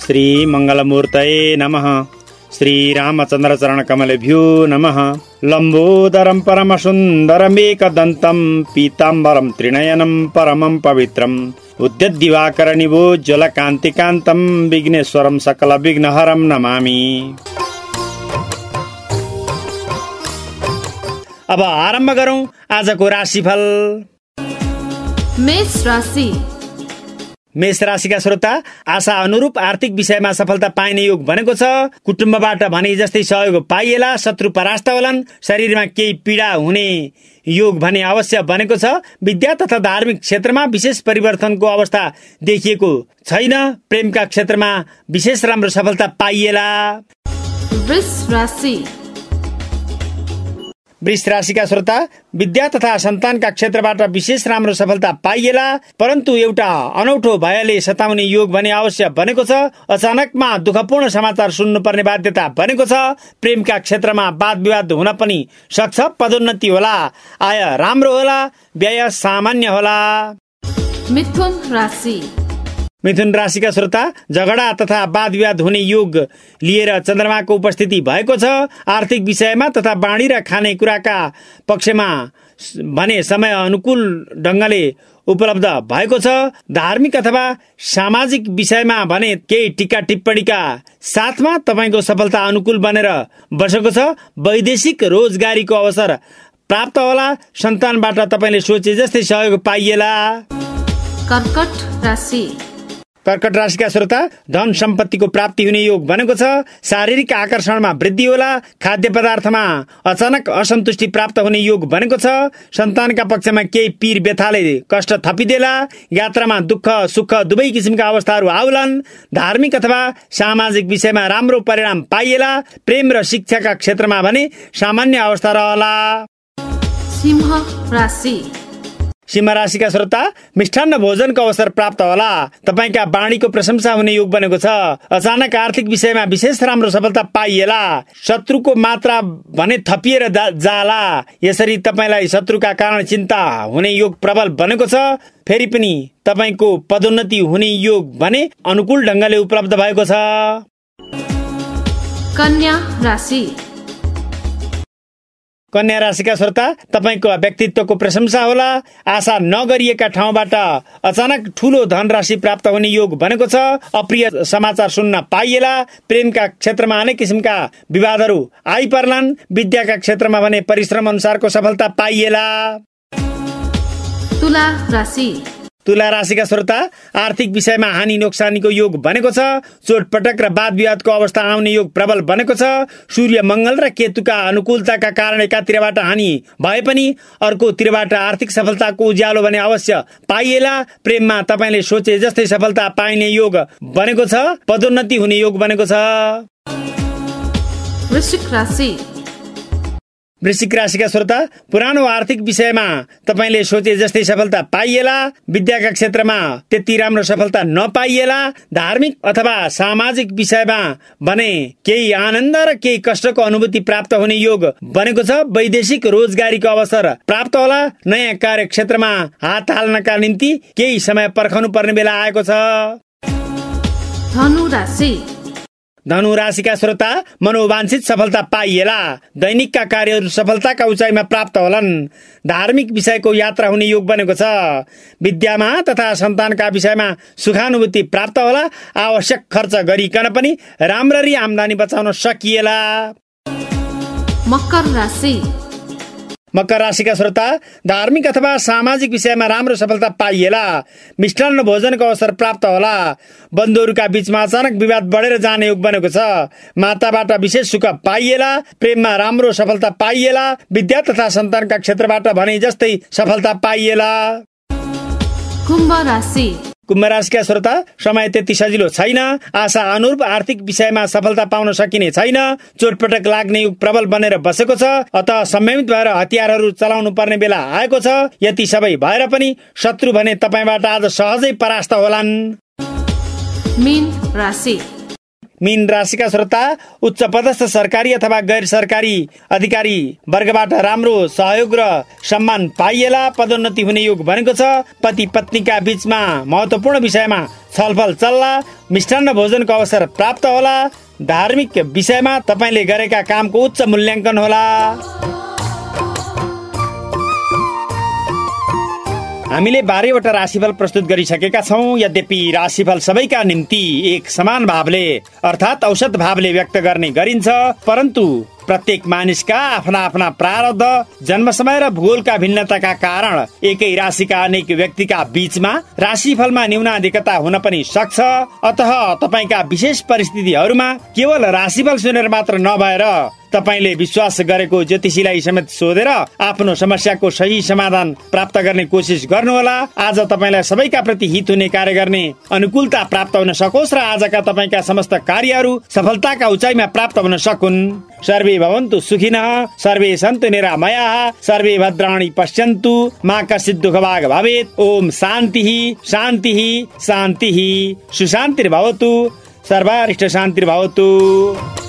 श्री मंगलमूर्तये नमः। श्री रामचंद्र चरण कमलेभ्यो नमः। लंबोदरं परम सुंदरमेकदंतं पीतांबरं त्रिनयनं परमं पवित्रम् उद्यद्दिवाकर निभोज्वल कांतिकांतं विघ्नेश्वरं सकल विघ्नहरं नमामि। अब आरम्भ गरौं आजको राशिफल। मेष राशि। मेष राशिका श्रोता, आशा अनुरूप आर्थिक विषयमा सफलता पाइने योग बनेको छ। कुटुम्बबाट भने जस्तै सहयोग पाइएला। शत्रु परास्त होलान्। शरीरमा केही पीडा हुने योग भने अवश्य बनेको छ। विद्या तथा धार्मिक क्षेत्रमा विशेष परिवर्तनको अवस्था देखिएको छैन। प्रेमका क्षेत्रमा विशेष राम्रो सफलता पाइएला। वृष राशि। वृष राशिका श्रोता, विद्या तथा सन्तानका क्षेत्रबाट विशेष राम्रो सफलता पाइएला। परन्तु एउटा अनौठो भयले सताउने योग भने अवश्य बनेको छ। अचानकमा दुःखपूर्ण समाचार सुन्नुपर्ने बाध्यता बनेको छ। प्रेमका क्षेत्रमा वाद विवाद हुन पनि सक्छ। पदोन्नति होला। आय राम्रो होला। व्यय सामान्य होला। मिथुन राशि। मिथुन राशिका श्रोता, झगडा तथा वाद विवाद हुने योग लिएर चन्द्रमाको उपस्थिति भएको छ। आर्थिक विषयमा तथा बाँडी र खाने कुराका पक्षमा भने समय अनुकूल ढङ्गले उपलब्ध भएको छ। धार्मिक अथवा सामाजिक विषयमा भने केही टीका टिप्पणीका साथमा तपाईँको सफलता अनुकूल बनेर बसेको छ। वैदेशिक रोजगारीको अवसर प्राप्त होला। सन्तानबाट तपाईँले सोचे जस्तै सहयोग पाइएला। कर्कट राशि। कर्कट राशिका श्रोता, धन सम्पत्तिको प्राप्ति हुने योग बनेको छ। शारीरिक आकर्षणमा वृद्धि होला। खाद्य पदार्थमा अचानक असन्तुष्टि प्राप्त हुने योग बनेको छ। सन्तानका पक्षमा केही पीर व्यथाले कष्ट थपिदेला। यात्रामा दुःख सुख दुवै किसिमका अवस्थाहरू आउलान्। धार्मिक अथवा सामाजिक विषयमा राम्रो परिणाम पाइएला। प्रेम र शिक्षाका क्षेत्रमा भने सामान्य अवस्था रहला। सिंह राशि। सिंह राशिका श्रोता, मिष्ठान्न भोजनको अवसर प्राप्त होला। तपाईका बाणीको प्रशंसा हुने योग बनेको छ। अचानक आर्थिक विषयमा विशेष राम्रो सफलता पाइएला। शत्रुको मात्रा भने थपिएर जाला। यसरी तपाईलाई शत्रुका कारण चिन्ता हुने योग प्रबल बनेको छ। फेरि पनि तपाईको पदोन्नति हुने योग भने अनुकूल ढङ्गले उपलब्ध भएको छ। कन्या राशि। कन्या राशिका श्रोता, तपाईको व्यक्तित्वको प्रशंसा होला। आशा नगरिएका ठाउँबाट अचानक ठूलो धनराशि प्राप्त हुने योग बनेको छ। अप्रिय समाचार सुन्न पाइएला। प्रेमका क्षेत्रमा अनेक किसिमका विवादहरू आइपर्लान्। विद्याका क्षेत्रमा भने परिश्रम अनुसारको सफलता पाइएला। तुला राशि। तुला राशिका श्रोता, आर्थिक विषयमा हानि नोक्सानीको योग बनेको छ। चोटपटक र वाद विवादको अवस्था आउने योग प्रबल बनेको छ। सूर्य मंगल र केतुका अनुकूलताका कारण एकातिरबाट हानि भए पनि अर्कोतिरबाट आर्थिक सफलताको उज्यालो भने अवश्य पाइएला। प्रेममा तपाईले सोचे जस्तै सफलता पाइने योग बनेको छ। पदोन्नति हुने योग बनेको छ। वृश्चिक राशि। वृश्चिक राशिका श्रोता, पुरानो आर्थिक विषयमा तपाईले सोचे जस्तै सफलता पाइएला। विद्याका क्षेत्रमा त्यति राम्रो सफलता नपाइएला। धार्मिक अथवा सामाजिक विषयमा भने केही आनन्द र केही कष्टको अनुभूति प्राप्त हुने योग बनेको छ। वैदेशिक रोजगारीको अवसर प्राप्त होला। नयाँ कार्य क्षेत्रमा हात हाल्नका निम्ति केही समय पर्खनु पर्ने बेला आएको छ। धनु राशि। धनु राशिका श्रोता, मनोवांछित सफलता पाइएला। दैनिकका कार्यहरू सफलताका उचाइमा प्राप्त होलान्। धार्मिक विषयको यात्रा हुने योग बनेको छ। विद्यामा तथा सन्तानका विषयमा सुखानुभूति प्राप्त होला। आवश्यक खर्च गरिकन पनि राम्ररी आम्दानी बचाउन सकिएला। मकर राशि। मकर राशिका श्रोता, धार्मिक अथवा सामाजिक विषयमा राम्रो सफलता पाइएला। मिष्ठान्न भोजनको अवसर प्राप्त होला। बन्धुहरूका बीचमा अचानक विवाद बढेर जाने योग बनेको छ। माताबाट विशेष सुख पाइएला। प्रेममा राम्रो सफलता पाइएला। विद्या तथा सन्तानका क्षेत्रबाट भने जस्तै सफलता पाइएला। कुम्भ राशि। कुम्भ राशिका श्रोता, समय त्यति सजिलो छैन। आशा अनुरूप आर्थिक विषयमा सफलता पाउन सकिने छैन। चोटपटक लाग्ने योग प्रबल बनेर बसेको छ। अतः संयमित भएर हतियारहरू चलाउनु पर्ने बेला आएको छ। यति सबै भएर पनि शत्रु भने तपाईबाट आज सहजै परास्त होलान्। मीन राशि। मीन राशिका श्रोता, उच्च पदस्थ सरकारी अथवा गैर सरकारी अधिकारी वर्गबाट राम्रो सहयोग र सम्मान पाइएला। पदोन्नति हुने योग बनेको छ। पति पत्नीका बीचमा महत्वपूर्ण विषयमा छलफल चल्ला। मिष्टान्न भोजनको अवसर प्राप्त होला। धार्मिक विषयमा तपाईले गरेका कामको उच्च मूल्याङ्कन होला। हामीले 12वटा राशिफल प्रस्तुत गरिसकेका छौं। यद्यपि राशिफल सबैका निम्ति एक समान भावले अर्थात औसत भावले व्यक्त गर्ने गरिन्छ, परन्तु प्रत्येक मानिसका आफ्ना आफ्ना प्रारब्ध, जन्म समय र भूगोलका भिन्नताका कारण एकै राशिका अनेक व्यक्तिका बीचमा राशिफलमा न्यूनाधिकता हुन पनि सक्छ। अतः तपाईका विशेष परिस्थितिहरूमा केवल राशिफल सुनेर मात्र नभएर तपाईले विश्वास गरेको ज्योतिषीलाई समेत सोधेर आफ्नो समस्याको सही समाधान प्राप्त गर्ने कोसिस गर्नुहोला। आज तपाईलाई सबैका प्रति हित हुने कार्य गर्ने अनुकूलता प्राप्त हुन सकोस् र आजका तपाईका समस्त कार्यहरू सफलताका उचाइमा प्राप्त हुन सकुन्। सर्वे भवन्तु सुखिनः, सर्वे सन्तु निरामयाः, सर्वे भद्राणि पश्यन्तु, मा कश्चित् दुःखभाग् भवेत्। ओम शान्तिः शान्तिः शान्तिः। सुशान्तिर्भवतु, सर्वारिष्ट शान्तिर्भवतु।